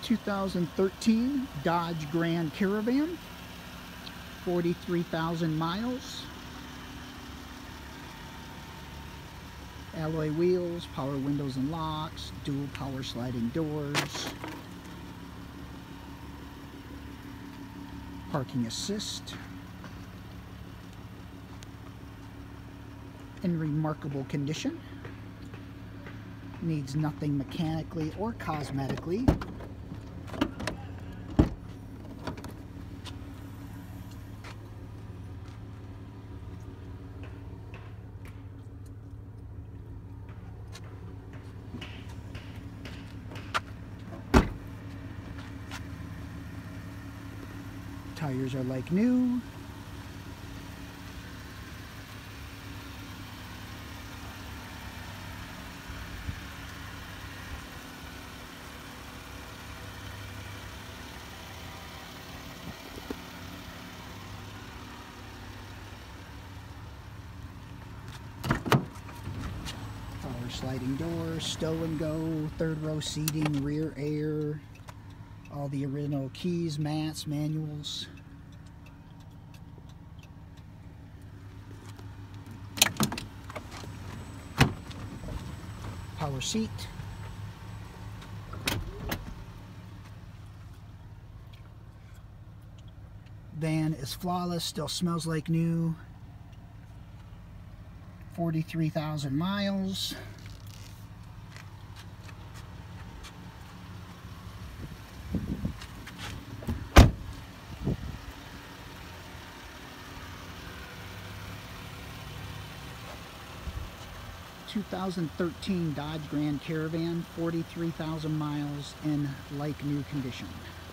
2013 Dodge Grand Caravan, 43,000 miles. Alloy wheels, power windows and locks, dual power sliding doors, parking assist, in remarkable condition. Needs nothing mechanically or cosmetically. Tires are like new. Power sliding doors, stow and go, third row seating, rear air, all the original keys, mats, manuals. Power seat. Van is flawless, still smells like new. 43,000 miles. (2013) Dodge Grand Caravan, 43,000 miles in like new condition.